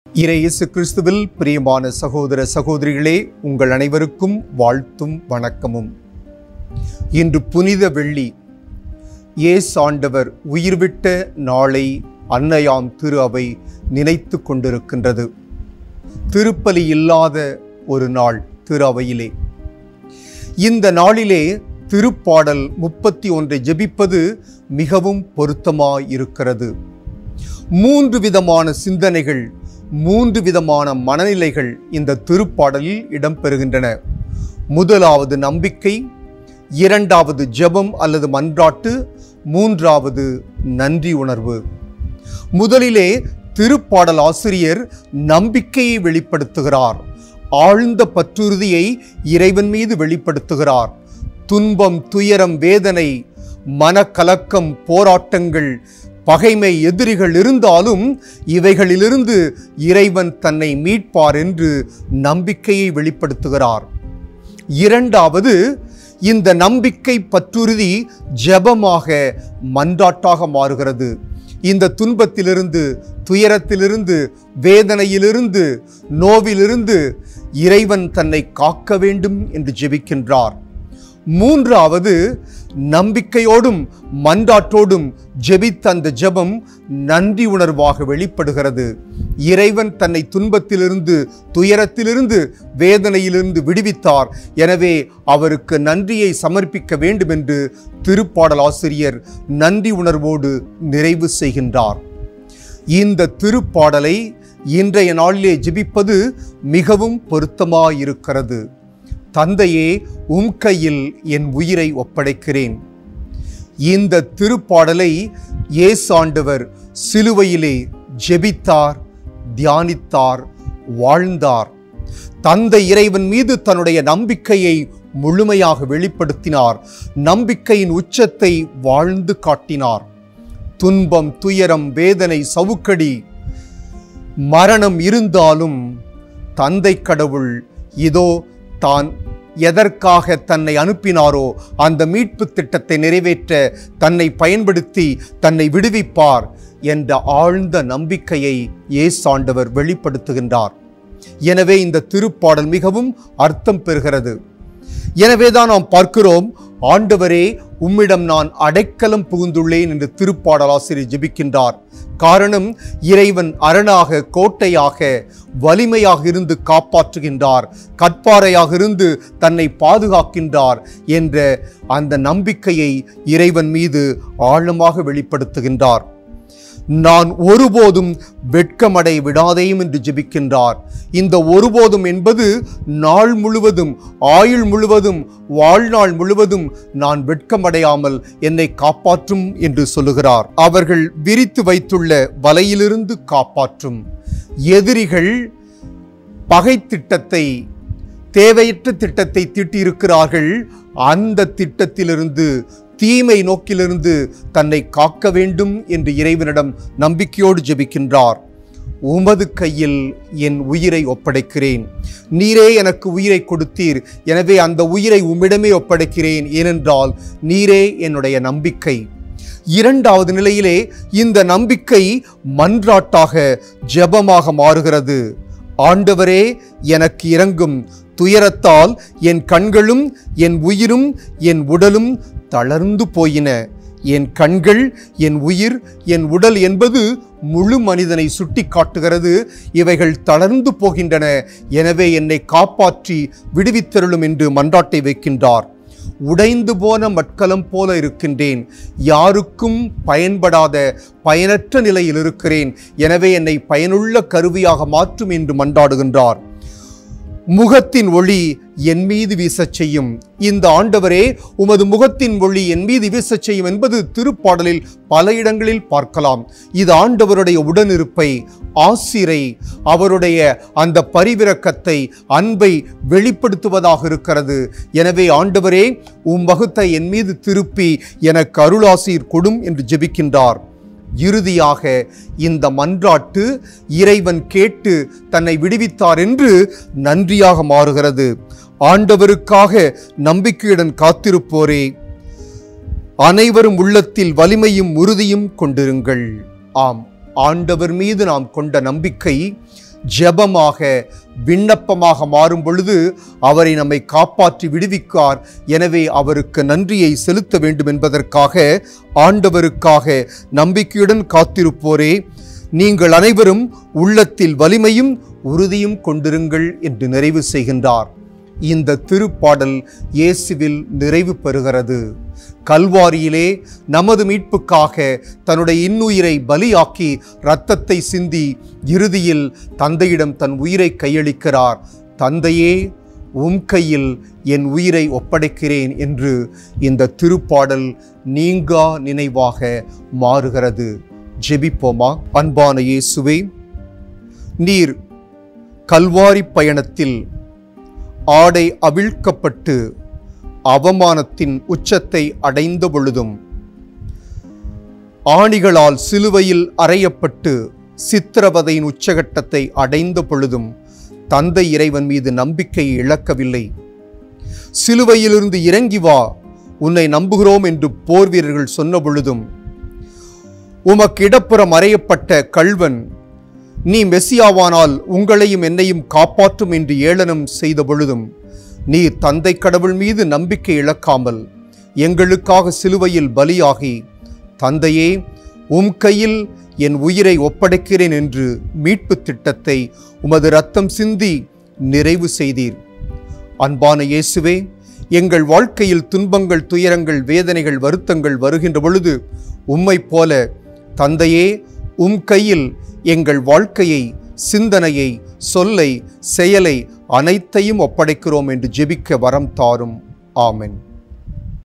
இறை இயேசு கிறிஸ்துவில் பிரியமான சகோதர சகோதரிகளே, உங்கள் அனைவருக்கும் வாழ்த்தும் வணக்கமும். இன்று புனித வெள்ளி. இயேசு ஆண்டவர் உயிர்விட்ட நாளை அன்னையாம் திரு அவை நினைத்து கொண்டிருக்கின்றது. திருப்பலி இல்லாத ஒரு நாள் திரு அவையிலே. இந்த நாளிலே திருப்பாடல் 31 ஜெபிப்பது மிகவும் பொருத்தமாயிருக்கிறது. 3 விதமான சிந்தனைகள், 3 விதமான மனநிலைகள் இந்த திருப்பாடலில் இடம்பெறுகின்றன. முதலாவது நம்பிக்கை, இரண்டாவது ஜெபம் அல்லது மன்றாட்டு, மூன்றாவது நன்றி உணர்வு. முதலிலே திருப்பாடல் ஆசிரியர் நம்பிக்கையை வெளிப்படுத்துகிறார். ஆழ்ந்த பற்றுறுதியை இறைவன் மீது வெளிப்படுத்துகிறார். துன்பம், துயரம், வேதனை, மனக்கலக்கம், போராட்டங்கள், பகைமை, எதிரிகள் இருந்தாலும் இவைகளிலிருந்து இறைவன் தன்னை மீட்பார் என்று நம்பிக்கையை வெளிப்படுத்துகிறார். இரண்டாவது, இந்த நம்பிக்கை பற்றுறுதி ஜெபமாக, மன்றாட்டாக மாறுகிறது. இந்த துன்பத்திலிருந்து, துயரத்திலிருந்து, வேதனையிலிருந்து, நோவிலிருந்து இறைவன் தன்னை காக்க வேண்டும் என்று ஜெபிக்கின்றார். மூன்றாவது, நம்பிக்கையோடும் மன்றாட்டோடும் ஜெபித்த அந்த ஜெபம் நன்றி உணர்வாக வெளிப்படுகிறது. இறைவன் தன்னை துன்பத்திலிருந்து, துயரத்திலிருந்து, வேதனையிலிருந்து விடுவித்தார். எனவே அவருக்கு நன்றியை சமர்ப்பிக்க வேண்டும் என்று திருப்பாடல் ஆசிரியர் நன்றி உணர்வோடு நிறைவு செய்கின்றார். இந்த திருப்பாடலை இன்றைய நாளிலே ஜெபிப்பது மிகவும் பொருத்தமாயிருக்கிறது. தந்தையே, உம் கையில் என் உயிரை ஒப்படைக்கிறேன். இந்த திருப்பாடலை இயேசு ஆண்டவர் சிலுவையிலே ஜெபித்தார், தியானித்தார், வாழ்ந்தார். தந்தை இறைவன் மீது தன்னுடைய நம்பிக்கையை முழுமையாக வெளிப்படுத்தினார். நம்பிக்கையின் உச்சத்தை வாழ்ந்து காட்டினார். துன்பம், துயரம், வேதனை, சவுக்கடி, மரணம் இருந்தாலும் தந்தை கடவுள் இதோ தான் எதற்காக தன்னை அனுப்பினாரோ அந்த மீட்பு திட்டத்தை நிறைவேற்ற தன்னை பயன்படுத்தி தன்னை விடுவிப்பார் என்ற ஆழ்ந்த நம்பிக்கையை இயேசு ஆண்டவர் வெளிப்படுத்துகின்றார். எனவே இந்த திருப்பாடல் மிகவும் அர்த்தம் பெறுகிறது. எனவேதான் நாம் பார்க்கிறோம், ஆண்டவரே, உம்மிடம் நான் அடைக்கலம் புகுந்துள்ளேன் என்று திருப்பாடல் ஆசிரியர் ஜெபிக்கின்றார். காரணம், இறைவன் அரணாக, கோட்டையாக, வலிமையாக இருந்து காப்பாற்றுகின்றார், கற்பாறையாக இருந்து தன்னை பாதுகாக்கின்றார் என்ற அந்த நம்பிக்கையை இறைவன் மீது ஆழமாக வெளிப்படுத்துகின்றார். நான் ஒருபோதும் வெட்கமடை விடாதேயும் என்று ஜெபிக்கின்றார். இந்த ஒருபோதும் என்பது நாள் முழுவதும், ஆயுள் முழுவதும், வாழ்நாள் முழுவதும் நான் வெட்கமடையாமல் என்னை காப்பாற்றும் என்று சொல்லுகிறார். அவர்கள் விரித்து வைத்துள்ள வலையிலிருந்து காப்பாற்றும். எதிரிகள் பகை திட்டத்தை, தேவையற்ற திட்டத்தை தீட்டியிருக்கிறார்கள். அந்த திட்டத்திலிருந்து, தீமை நோக்கிலிருந்து தன்னை காக்க வேண்டும் என்று இறைவனிடம் நம்பிக்கையோடு ஜெபிக்கின்றார். உமது கையில் என் உயிரை ஒப்படைக்கிறேன். நீரே எனக்கு உயிரை கொடுத்தீர். எனவே அந்த உயிரை உம்மிடமே ஒப்படைக்கிறேன். ஏனென்றால் நீரே என்னுடைய நம்பிக்கை. இரண்டாவது நிலையிலே இந்த நம்பிக்கை மன்றாட்டாக, ஜெபமாக மாறுகிறது. ஆண்டவரே, எனக்கு இரங்கும். துயரத்தால் என் கண்களும் என் உயிரும் என் உடலும் தளர்ந்து போயின. என் கண்கள், என் உயிர், என் உடல் என்பது முழு மனிதனை சுட்டி காட்டுகிறது. இவைகள் தளர்ந்து போகின்றன. எனவே என்னை காப்பாற்றி விடுவித்தருளும் என்று மன்றாட்டை வைக்கின்றார். உடைந்து போன மட்கலம் போல இருக்கின்றேன். யாருக்கும் பயன்படாத, பயனற்ற நிலையில் இருக்கிறேன். எனவே என்னை பயனுள்ள கருவியாக மாற்றும் என்று மன்றாடுகின்றார். முகத்தின் ஒளி என் மீது வீசச் செய்யும். இந்த ஆண்டவரே, உமது முகத்தின் ஒளி என் மீது வீசச் செய்யும் என்பது திருப்பாடலில் பல இடங்களில் பார்க்கலாம். இது ஆண்டவருடைய உடனிருப்பை, ஆசிரை, அவருடைய அந்த பரிவிரக்கத்தை, அன்பை வெளிப்படுத்துவதாக இருக்கிறது. எனவே ஆண்டவரே, உம் முகத்தை என் மீது திருப்பி எனக்கு அருளாசீர் கொடும் என்று ஜெபிக்கின்றார். இறுதியாக இந்த மன்றாட்டு இறைவன் கேட்டு தன்னை விடுவித்தார் என்று நன்றியாக மாறுகிறது. ஆண்டவருக்காக நம்பிக்கையுடன் காத்திருப்போரே, அனைவரும் உள்ளத்தில் வலிமையும் உறுதியும் கொண்டிருங்கள். ஆம், ஆண்டவர் மீது நாம் கொண்ட நம்பிக்கை ஜெபமாக, விண்ணப்பமாக மாறும் பொழுது அவரை நம்மை காப்பாற்றி விடுவிக்கார். எனவே அவருக்கு நன்றியை செலுத்த வேண்டும் என்பதற்காக ஆண்டவருக்காக நம்பிக்கையுடன் காத்திருப்போரே, நீங்கள் அனைவரும் உள்ளத்தில் வலிமையும் உறுதியும் கொண்டிருங்கள் என்று நிறைவு செய்கின்றார். இந்த திருப்பாடல் இயேசுவில் நிறைவு பெறுகிறது. கல்வாரியிலே நமது மீட்புக்காக தன்னுடைய இன்னுயிரை பலியாக்கி இரத்தத்தை சிந்தி இறுதியில் தந்தையிடம் தன் உயிரை கையளிக்கிறார். தந்தையே, உம் கையில் என் உயிரை ஒப்படைக்கிறேன் என்று இந்த திருப்பாடல் நீங்கா நினைவாக மாறுகிறது. ஜெபிப்போமா. அன்பான இயேசுவே, நீர் கல்வாரி பயணத்தில் ஆடை அவிழ்க்கப்பட்டு அவமானத்தின் உச்சத்தை அடைந்த பொழுதும், ஆணிகளால் சிலுவையில் அறையப்பட்டு சித்திரவதையின் உச்சகட்டத்தை அடைந்த பொழுதும் தந்தை இறைவன் மீது நம்பிக்கையை இழக்கவில்லை. சிலுவையிலிருந்து இறங்கி வா, உன்னை நம்புகிறோம் என்று போர் வீரர்கள் சொன்ன பொழுதும், உமக்கு இடப்புறம் அறையப்பட்ட கள்வன், நீ மெசியாவானால் உங்களையும் என்னையும் காப்பாற்றும் என்று ஏளனம் செய்த பொழுதும் நீர் தந்தை கடவுள் மீது நம்பிக்கை இழக்காமல் எங்களுக்காக சிலுவையில் பலியாகி, தந்தையே, உம் கையில் என் உயிரை ஒப்படைக்கிறேன் என்று மீட்பு திட்டத்தை உமது இரத்தம் சிந்தி நிறைவு செய்தீர். அன்பான இயேசுவே, எங்கள் வாழ்க்கையில் துன்பங்கள், துயரங்கள், வேதனைகள், வருத்தங்கள் வருகின்ற பொழுது உம்மை போல தந்தையே, உம் கையில் எங்கள் வாழ்க்கையை, சிந்தனையை, சொல்லை, செயலை அனைத்தையும் ஒப்படைக்கிறோம் என்று ஜெபிக்க வரம் தாரும். ஆமென்.